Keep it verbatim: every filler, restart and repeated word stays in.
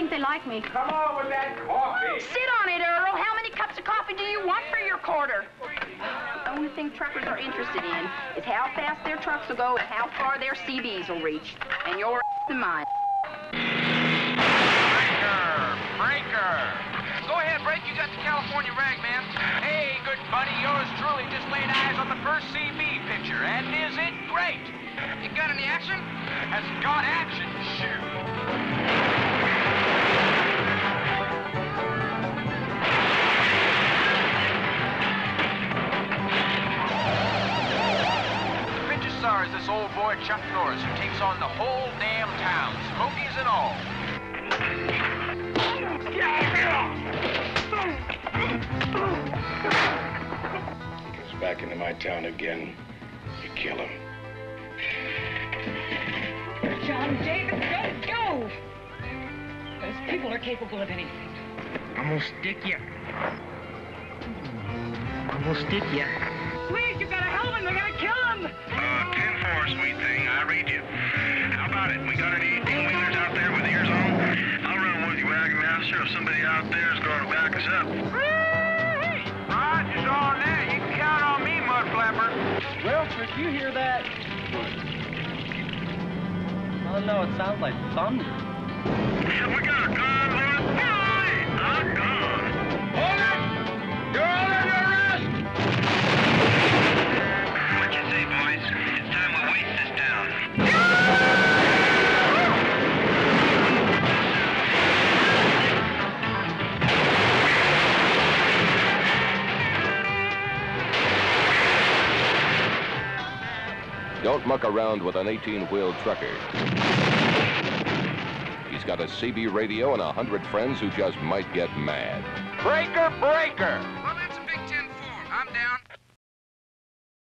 think they like me. Come on with that coffee. Sit on it, Earl. How many cups of coffee do you want for your quarter? The only thing truckers are interested in is how fast their trucks will go and how far their C Bs will reach. And your ass and mine. Breaker! Breaker! Go ahead, Break. You got the California rag, man. Hey, good buddy. Yours truly just laid eyes on the first C B picture. And is it great? You got any action? Has got action. Shoot. Star is this old boy Chuck Norris, who takes on the whole damn town, smokies and all. He comes back into my town again, you kill him. John David, don't go! Those people are capable of anything. I'm gonna stick you. I'm gonna stick you. Please, you've got to help him. They're gonna kill him. Uh, ten four, sweet thing. I read you. How about it? We got any eighteen-wheelers out there with ears on? I'll run with you, wagon master, if somebody out there is going to back us up. Roger's on that. You can count on me, mud flapper. Wilfred, you hear that? Oh, no, it sounds like thunder. We got a gun, boys. Hey, a gun. Hold it! You're under arrest! What you say, boys? It's time we waste this town. Don't muck around with an eighteen-wheel trucker. He's got a C B radio and a hundred friends who just might get mad. Breaker, breaker! Well, that's a Big Ten four. I'm down.